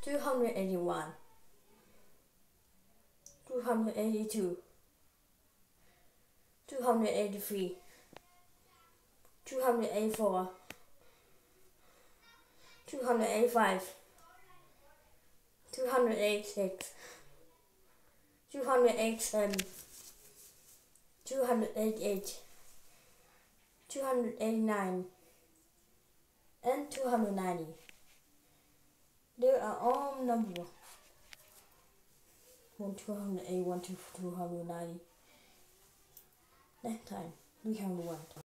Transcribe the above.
281, 282, 283, 284, 285, 286, 287, 288, 289, and 290. They are all number 281 to 290. Next time we have one.